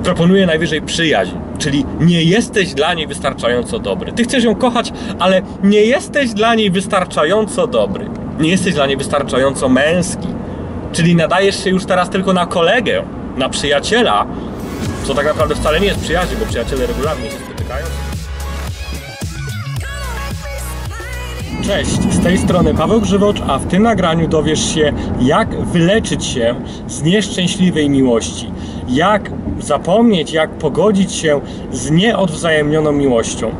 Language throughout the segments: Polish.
proponuje najwyżej przyjaźń, czyli nie jesteś dla niej wystarczająco dobry. Ty chcesz ją kochać, ale nie jesteś dla niej wystarczająco dobry. Nie jesteś dla niej wystarczająco męski. Czyli nadajesz się już teraz tylko na kolegę, na przyjaciela, co tak naprawdę wcale nie jest przyjaźń, bo przyjaciele regularnie się spotykają. Cześć, z tej strony Paweł Grzywocz, a w tym nagraniu dowiesz się, jak wyleczyć się z nieszczęśliwej miłości. Jak zapomnieć, jak pogodzić się z nieodwzajemnioną miłością.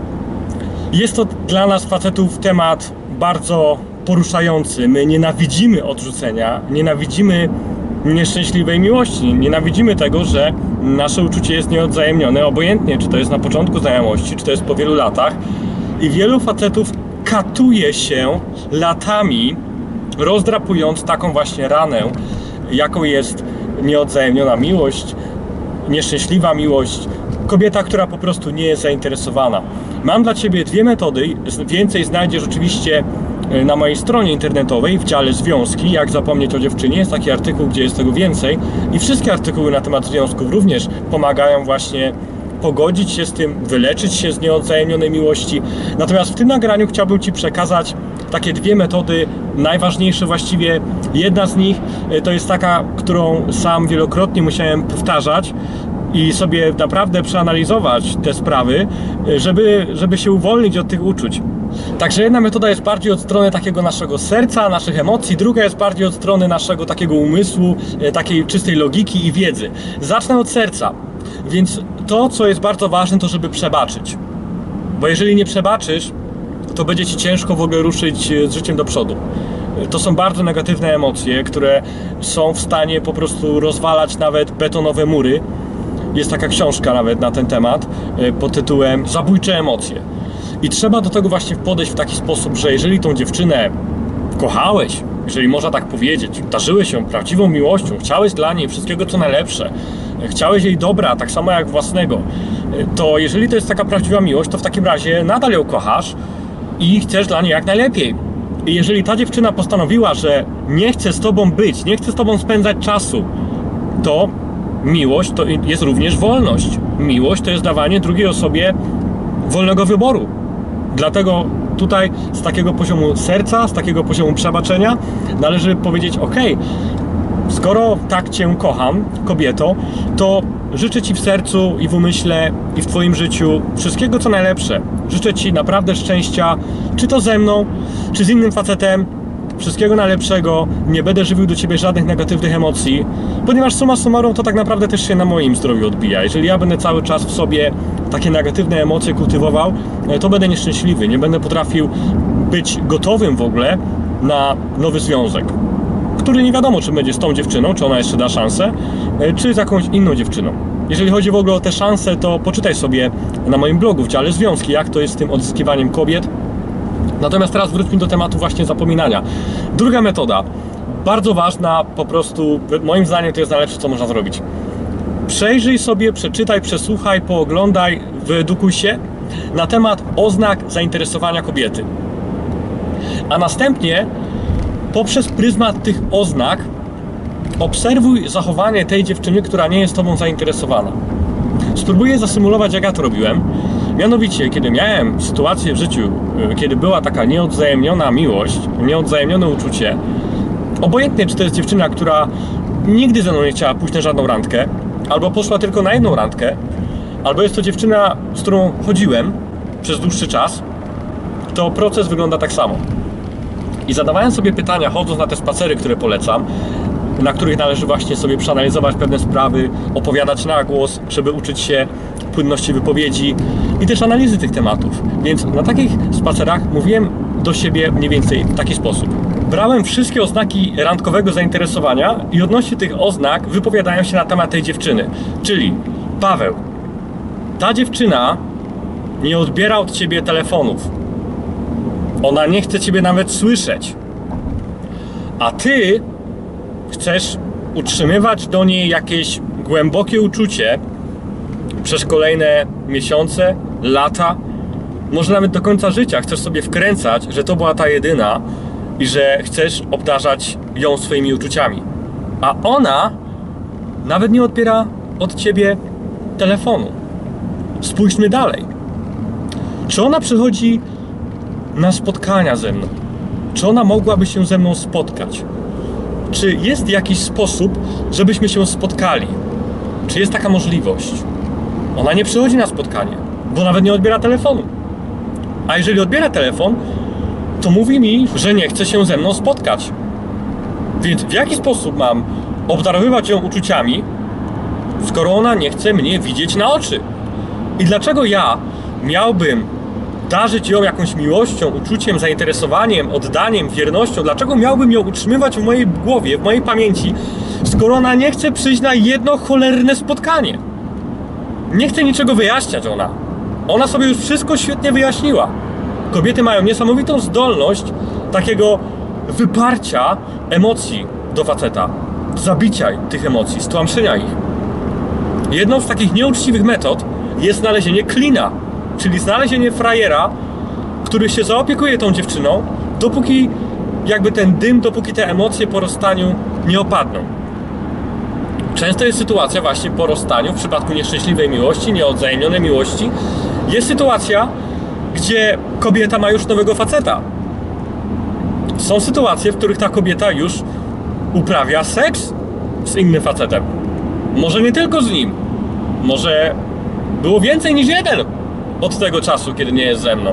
Jest to dla nas facetów temat bardzo poruszający. My nienawidzimy odrzucenia, nienawidzimy nieszczęśliwej miłości, nienawidzimy tego, że nasze uczucie jest nieodwzajemnione, obojętnie czy to jest na początku znajomości, czy to jest po wielu latach. I wielu facetów katuje się latami, rozdrapując taką właśnie ranę, jaką jest nieodwzajemniona miłość, nieszczęśliwa miłość, kobieta, która po prostu nie jest zainteresowana. Mam dla Ciebie dwie metody, więcej znajdziesz oczywiście na mojej stronie internetowej w dziale związki, jak zapomnieć o dziewczynie, jest taki artykuł, gdzie jest tego więcej i wszystkie artykuły na temat związków również pomagają właśnie pogodzić się z tym, wyleczyć się z nieodwzajemnionej miłości. Natomiast w tym nagraniu chciałbym Ci przekazać takie dwie metody, najważniejsze właściwie. Jedna z nich to jest taka, którą sam wielokrotnie musiałem powtarzać i sobie naprawdę przeanalizować te sprawy, żeby się uwolnić od tych uczuć. Także jedna metoda jest bardziej od strony takiego naszego serca, naszych emocji, druga jest bardziej od strony naszego takiego umysłu, takiej czystej logiki i wiedzy. Zacznę od serca. Więc to, co jest bardzo ważne, to żeby przebaczyć. Bo jeżeli nie przebaczysz, to będzie Ci ciężko w ogóle ruszyć z życiem do przodu. To są bardzo negatywne emocje, które są w stanie po prostu rozwalać nawet betonowe mury. Jest taka książka nawet na ten temat pod tytułem Zabójcze emocje. I trzeba do tego właśnie podejść w taki sposób, że jeżeli tą dziewczynę kochałeś, jeżeli można tak powiedzieć, darzyłeś ją prawdziwą miłością, chciałeś dla niej wszystkiego co najlepsze, chciałeś jej dobra, tak samo jak własnego, to jeżeli to jest taka prawdziwa miłość, to w takim razie nadal ją kochasz i chcesz dla niej jak najlepiej. I jeżeli ta dziewczyna postanowiła, że nie chce z Tobą być, nie chce z Tobą spędzać czasu, to miłość to jest również wolność. Miłość to jest dawanie drugiej osobie wolnego wyboru. Dlatego tutaj z takiego poziomu serca, z takiego poziomu przebaczenia należy powiedzieć: ok, skoro tak Cię kocham, kobieto, to życzę Ci w sercu i w umyśle i w Twoim życiu wszystkiego co najlepsze. Życzę Ci naprawdę szczęścia, czy to ze mną, czy z innym facetem. Wszystkiego najlepszego, nie będę żywił do Ciebie żadnych negatywnych emocji, ponieważ summa summarum to tak naprawdę też się na moim zdrowiu odbija. Jeżeli ja będę cały czas w sobie takie negatywne emocje kultywował, to będę nieszczęśliwy, nie będę potrafił być gotowym w ogóle na nowy związek, który nie wiadomo, czy będzie z tą dziewczyną, czy ona jeszcze da szansę, czy z jakąś inną dziewczyną. Jeżeli chodzi w ogóle o te szanse, to poczytaj sobie na moim blogu w dziale związki, jak to jest z tym odzyskiwaniem kobiet. Natomiast teraz wróćmy do tematu właśnie zapominania. Druga metoda, bardzo ważna, po prostu moim zdaniem to jest najlepsze, co można zrobić. Przejrzyj sobie, przeczytaj, przesłuchaj, pooglądaj, wyedukuj się na temat oznak zainteresowania kobiety. A następnie poprzez pryzmat tych oznak obserwuj zachowanie tej dziewczyny, która nie jest Tobą zainteresowana. Spróbuję zasymulować, jak ja to robiłem. Mianowicie, kiedy miałem sytuację w życiu, kiedy była taka nieodwzajemniona miłość, nieodwzajemnione uczucie, obojętnie czy to jest dziewczyna, która nigdy ze mną nie chciała pójść na żadną randkę, albo poszła tylko na jedną randkę, albo jest to dziewczyna, z którą chodziłem przez dłuższy czas, to proces wygląda tak samo. I zadawałem sobie pytania, chodząc na te spacery, które polecam, na których należy właśnie sobie przeanalizować pewne sprawy, opowiadać na głos, żeby uczyć się płynności wypowiedzi i też analizy tych tematów. Więc na takich spacerach mówiłem do siebie mniej więcej w taki sposób. Brałem wszystkie oznaki randkowego zainteresowania i odnośnie tych oznak wypowiadałem się na temat tej dziewczyny. Czyli: Paweł, ta dziewczyna nie odbiera od Ciebie telefonów. Ona nie chce Ciebie nawet słyszeć. A Ty chcesz utrzymywać do niej jakieś głębokie uczucie przez kolejne miesiące, lata, może nawet do końca życia. Chcesz sobie wkręcać, że to była ta jedyna i że chcesz obdarzać ją swoimi uczuciami. A ona nawet nie odbiera od Ciebie telefonu. Spójrzmy dalej. Czy ona przychodzi na spotkania ze mną? Czy ona mogłaby się ze mną spotkać? Czy jest jakiś sposób, żebyśmy się spotkali? Czy jest taka możliwość? Ona nie przychodzi na spotkanie, bo nawet nie odbiera telefonu. A jeżeli odbiera telefon, to mówi mi, że nie chce się ze mną spotkać. Więc w jaki sposób mam obdarowywać ją uczuciami, skoro ona nie chce mnie widzieć na oczy? I dlaczego ja miałbym darzyć ją jakąś miłością, uczuciem, zainteresowaniem, oddaniem, wiernością? Dlaczego miałbym ją utrzymywać w mojej głowie, w mojej pamięci, skoro ona nie chce przyjść na jedno cholerne spotkanie? Nie chce niczego wyjaśniać ona. Ona sobie już wszystko świetnie wyjaśniła. Kobiety mają niesamowitą zdolność takiego wyparcia emocji do faceta, zabicia tych emocji, stłamszenia ich. Jedną z takich nieuczciwych metod jest znalezienie klina, czyli znalezienie frajera, który się zaopiekuje tą dziewczyną, dopóki jakby ten dym, dopóki te emocje po rozstaniu nie opadną. Często jest sytuacja właśnie po rozstaniu, w przypadku nieszczęśliwej miłości, nieodwzajemnionej miłości, jest sytuacja, gdzie kobieta ma już nowego faceta. Są sytuacje, w których ta kobieta już uprawia seks z innym facetem. Może nie tylko z nim. Może było więcej niż jeden od tego czasu, kiedy nie jest ze mną.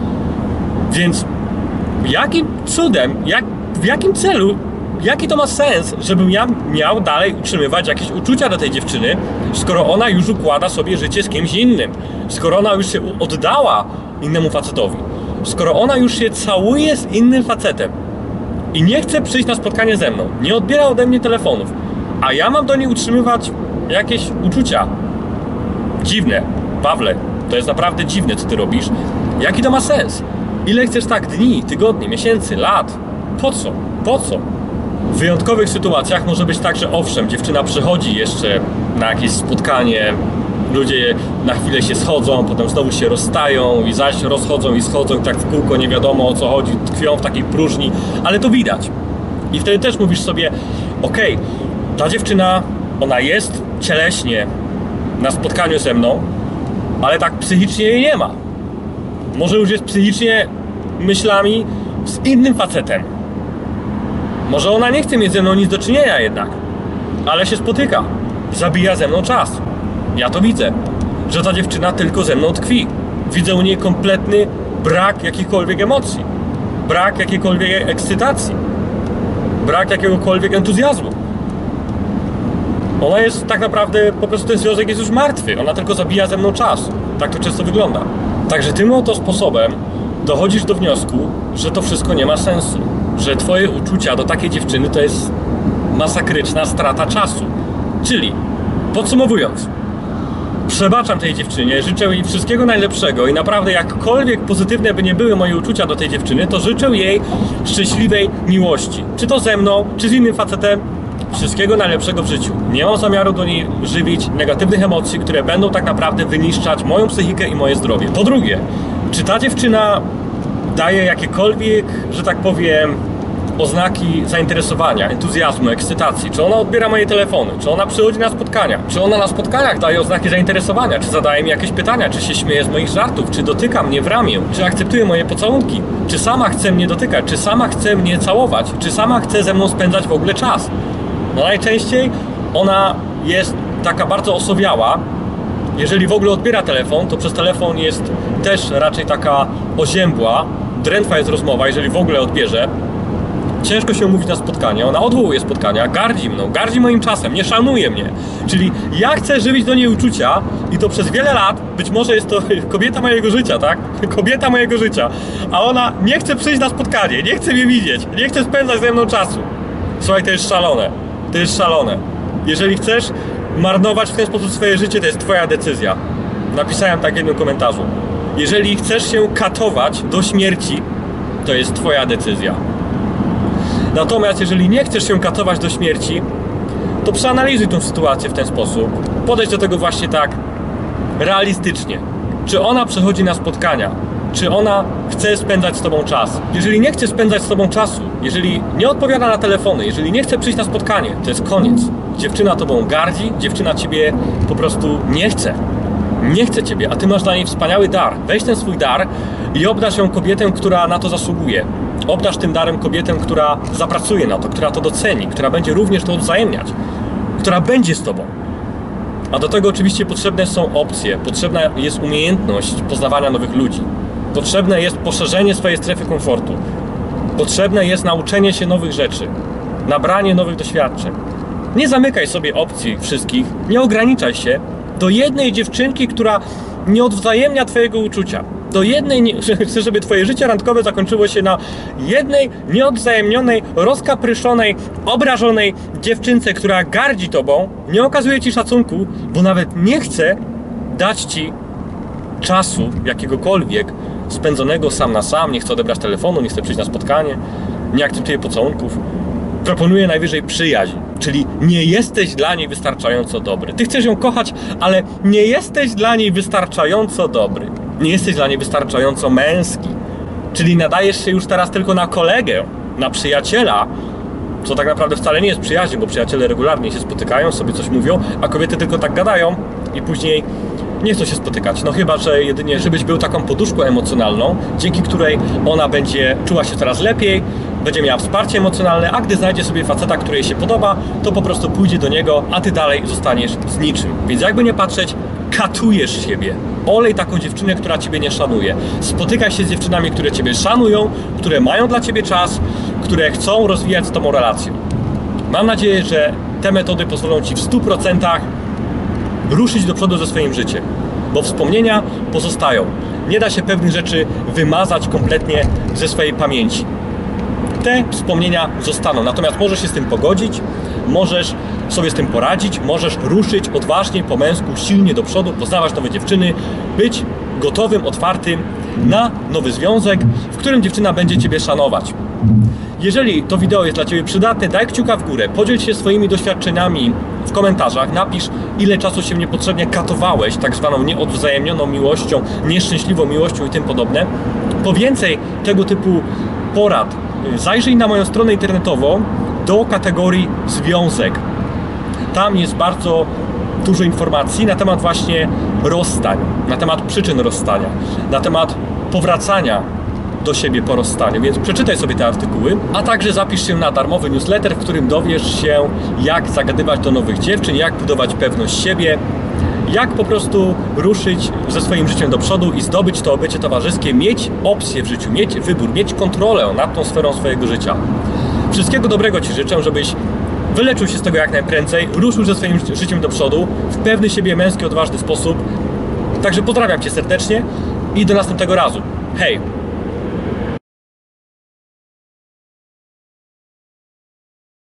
Więc jakim cudem, w jakim celu, jaki to ma sens, żebym ja miał dalej utrzymywać jakieś uczucia do tej dziewczyny, skoro ona już układa sobie życie z kimś innym, skoro ona już się oddała innemu facetowi, skoro ona już się całuje z innym facetem i nie chce przyjść na spotkanie ze mną, nie odbiera ode mnie telefonów, a ja mam do niej utrzymywać jakieś uczucia. Dziwne, Pawle, to jest naprawdę dziwne, co ty robisz. Jaki to ma sens? Ile chcesz tak dni, tygodni, miesięcy, lat? Po co? Po co? W wyjątkowych sytuacjach może być tak, że owszem, dziewczyna przychodzi jeszcze na jakieś spotkanie, ludzie na chwilę się schodzą, potem znowu się rozstają i zaś rozchodzą i schodzą i tak w kółko, nie wiadomo o co chodzi, tkwią w takiej próżni, ale to widać. I wtedy też mówisz sobie, okej, ta dziewczyna, ona jest cieleśnie na spotkaniu ze mną, ale tak psychicznie jej nie ma. Może już jest psychicznie myślami z innym facetem. Może ona nie chce mieć ze mną nic do czynienia jednak, ale się spotyka, zabija ze mną czas. Ja to widzę, że ta dziewczyna tylko ze mną tkwi. Widzę u niej kompletny brak jakichkolwiek emocji, brak jakiejkolwiek ekscytacji, brak jakiegokolwiek entuzjazmu. Ona jest tak naprawdę, po prostu ten związek jest już martwy. Ona tylko zabija ze mną czas. Tak to często wygląda. Także tym oto sposobem dochodzisz do wniosku, że to wszystko nie ma sensu. Że twoje uczucia do takiej dziewczyny to jest masakryczna strata czasu. Czyli, podsumowując, przebaczam tej dziewczynie, życzę jej wszystkiego najlepszego i naprawdę jakkolwiek pozytywne by nie były moje uczucia do tej dziewczyny, to życzę jej szczęśliwej miłości. Czy to ze mną, czy z innym facetem. Wszystkiego najlepszego w życiu. Nie mam zamiaru do niej żywić negatywnych emocji, które będą tak naprawdę wyniszczać moją psychikę i moje zdrowie. Po drugie, czy ta dziewczyna daje jakiekolwiek, że tak powiem, oznaki zainteresowania, entuzjazmu, ekscytacji? Czy ona odbiera moje telefony? Czy ona przychodzi na spotkania? Czy ona na spotkaniach daje oznaki zainteresowania? Czy zadaje mi jakieś pytania? Czy się śmieje z moich żartów? Czy dotyka mnie w ramię? Czy akceptuje moje pocałunki? Czy sama chce mnie dotykać? Czy sama chce mnie całować? Czy sama chce ze mną spędzać w ogóle czas? No najczęściej ona jest taka bardzo osowiała. Jeżeli w ogóle odbiera telefon, to przez telefon jest też raczej taka oziębła. Drętwa jest rozmowa, jeżeli w ogóle odbierze. Ciężko się umówić na spotkanie. Ona odwołuje spotkania, gardzi mną, gardzi moim czasem, nie szanuje mnie. Czyli ja chcę żywić do niej uczucia i to przez wiele lat, być może jest to kobieta mojego życia, tak? Kobieta mojego życia. A ona nie chce przyjść na spotkanie, nie chce mnie widzieć, nie chce spędzać ze mną czasu. Słuchaj, to jest szalone. To jest szalone. Jeżeli chcesz marnować w ten sposób swoje życie, to jest twoja decyzja. Napisałem tak w jednym komentarzu. Jeżeli chcesz się katować do śmierci, to jest twoja decyzja. Natomiast jeżeli nie chcesz się katować do śmierci, to przeanalizuj tę sytuację w ten sposób. Podejdź do tego właśnie tak realistycznie. Czy ona przychodzi na spotkania? Czy ona chce spędzać z tobą czas? Jeżeli nie chce spędzać z tobą czasu, jeżeli nie odpowiada na telefony, jeżeli nie chce przyjść na spotkanie, to jest koniec. dziewczyna tobą gardzi, dziewczyna ciebie po prostu nie chce. Nie chce ciebie, a ty masz dla niej wspaniały dar. Weź ten swój dar i obdarz ją kobietę, która na to zasługuje. Obdarz tym darem kobietę, która zapracuje na to, która to doceni, która będzie również to odwzajemniać, która będzie z tobą. A do tego oczywiście potrzebne są opcje, potrzebna jest umiejętność poznawania nowych ludzi. Potrzebne jest poszerzenie swojej strefy komfortu. Potrzebne jest nauczenie się nowych rzeczy, nabranie nowych doświadczeń. Nie zamykaj sobie opcji wszystkich, nie ograniczaj się do jednej dziewczynki, która nie odwzajemnia twojego uczucia. Do jednej, chcesz, żeby twoje życie randkowe zakończyło się na jednej nieodwzajemnionej, rozkapryszonej, obrażonej dziewczynce, która gardzi tobą, nie okazuje ci szacunku, bo nawet nie chce dać ci czasu jakiegokolwiek spędzonego sam na sam, nie chce odebrać telefonu, nie chce przyjść na spotkanie, nie akceptuje pocałunków. Proponuje najwyżej przyjaźń, czyli nie jesteś dla niej wystarczająco dobry. Ty chcesz ją kochać, ale nie jesteś dla niej wystarczająco dobry. Nie jesteś dla niej wystarczająco męski. Czyli nadajesz się już teraz tylko na kolegę, na przyjaciela, co tak naprawdę wcale nie jest przyjaźń, bo przyjaciele regularnie się spotykają, sobie coś mówią, a kobiety tylko tak gadają i później nie chcą się spotykać. No chyba, że jedynie, żebyś był taką poduszką emocjonalną, dzięki której ona będzie czuła się coraz lepiej, będzie miała wsparcie emocjonalne, a gdy znajdzie sobie faceta, który jej się podoba, to po prostu pójdzie do niego, a ty dalej zostaniesz z niczym. Więc jakby nie patrzeć, katujesz siebie. Olej taką dziewczynę, która ciebie nie szanuje. Spotykaj się z dziewczynami, które ciebie szanują, które mają dla ciebie czas, które chcą rozwijać z tobą relację. Mam nadzieję, że te metody pozwolą ci w 100% ruszyć do przodu ze swoim życiem, bo wspomnienia pozostają. Nie da się pewnych rzeczy wymazać kompletnie ze swojej pamięci. Te wspomnienia zostaną, natomiast możesz się z tym pogodzić, możesz sobie z tym poradzić, możesz ruszyć odważnie, po męsku, silnie do przodu, poznawać nowe dziewczyny, być gotowym, otwartym na nowy związek, w którym dziewczyna będzie ciebie szanować. Jeżeli to wideo jest dla ciebie przydatne, daj kciuka w górę, podziel się swoimi doświadczeniami w komentarzach, napisz, ile czasu się niepotrzebnie katowałeś tak zwaną nieodwzajemnioną miłością, nieszczęśliwą miłością i tym podobne. Po więcej tego typu porad zajrzyj na moją stronę internetową do kategorii związek. Tam jest bardzo dużo informacji na temat właśnie rozstań, na temat przyczyn rozstania, na temat powracania do siebie po rozstaniu, więc przeczytaj sobie te artykuły, a także zapisz się na darmowy newsletter, w którym dowiesz się, jak zagadywać do nowych dziewczyn, jak budować pewność siebie, jak po prostu ruszyć ze swoim życiem do przodu i zdobyć to bycie towarzyskie, mieć opcję w życiu, mieć wybór, mieć kontrolę nad tą sferą swojego życia. Wszystkiego dobrego ci życzę, żebyś wyleczył się z tego jak najprędzej, ruszył ze swoim życiem do przodu w pewny siebie męski, odważny sposób. Także pozdrawiam cię serdecznie i do następnego razu. Hej!